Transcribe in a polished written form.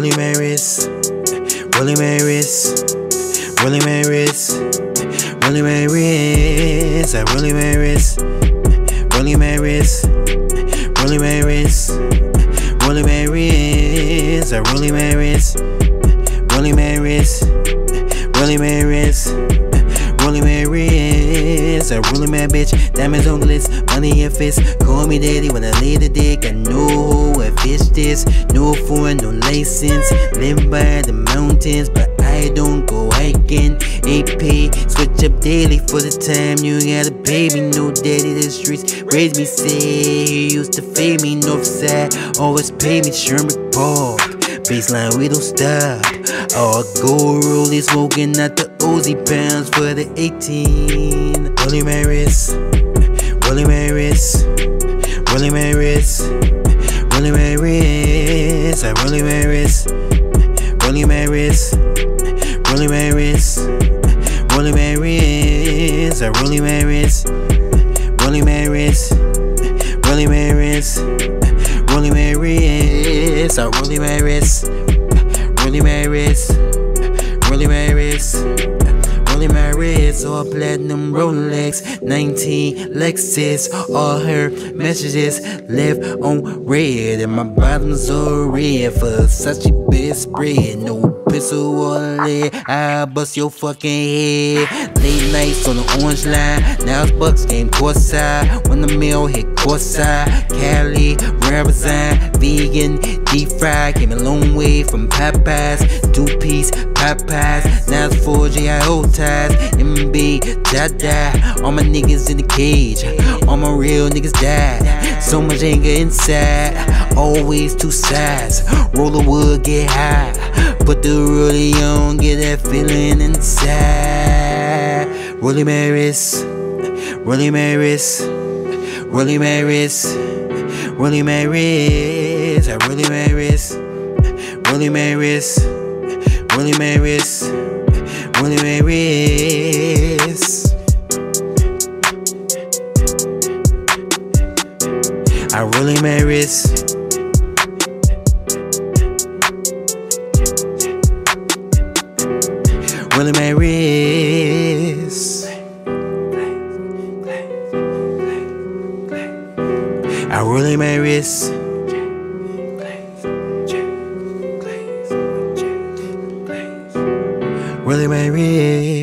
Rollie my wrist, rollie my wrist, rollie my wrist, rollie my wrist, I rollie my wrist, rollie my wrist, rollie my wrist, rollie my wrist, I rollie my wrist, rollie my wrist, rollie my wrist, rollie my wrist, I rollie my bitch, diamonds on the list, money in fist, call me daddy when I lay the dick, I know who I fish this, no foreign, no license, live by the mountains, but I don't go hiking, AP, switch up daily for the time you got a baby, no daddy, the streets raised me, say, he used to fade me, north side, always pay me, Sherman Park, baseline we don't stop, all gold rollie smoking out the Uzi pounds for the 18, rollie my wrist, rollie my wrist, rollie my wrist, rollie my wrist, I rollie my wrist, rollie my wrist, rollie my wrist, rollie my wrist, I rollie my wrist, rollie my wrist, rollie my wrist, rollie my wrist, I rollie my wrist, rollie my wrist, rollie my wrist, rollie my wrist, all platinum Rolex, 19 Lexus, all her messages left on red, and my bottoms are red, Versace best spread, no pistol or lead, I'll bust your fucking head, late nights on the orange line, now it's Bucks game courtside, when the meal hit courtside, Cali, represent, vegan, deep fried, came a long way from Popeyes, 2-piece Popeyes, now it's 4GIO ties, MB, die, all my niggas in the cage, all my real niggas died, so much anger inside, always two sides, roll the wood, get high, put the rollie on, get that feeling inside, rollie my wrist, rollie my wrist, rollie my wrist, rollie my wrist, I rollie my wrist, rollie my wrist, rollie my wrist, rollie my wrist, I rollie my wrist, rollie my wrist, I rollie my wrist, rollie my wrist.